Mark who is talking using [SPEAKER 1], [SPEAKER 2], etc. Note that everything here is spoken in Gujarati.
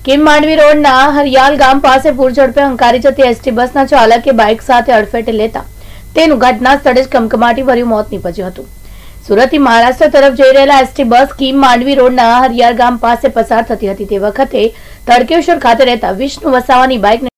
[SPEAKER 1] કિમ માંડવી રોડના હરિયાલ ગામ પાસે પૂર ઝડપે હંકારી જતી એસટી બસના ચાલકે બાઇક સાથે અડફેટે લેતા તેનું ઘટના સ્થળે જ કમકમાટી ભર્યું મોત નીપજ્યું હતું। સુરતથી મહારાષ્ટ્ર તરફ જઈ રહેલા એસટી બસ કિમ માંડવી રોડના હરિયાલ ગામ પાસે પસાર થતી હતી તે વખતે તડકેશ્વર ખાતે રહેતા વિષ્ણુ વસાવાની બાઇકને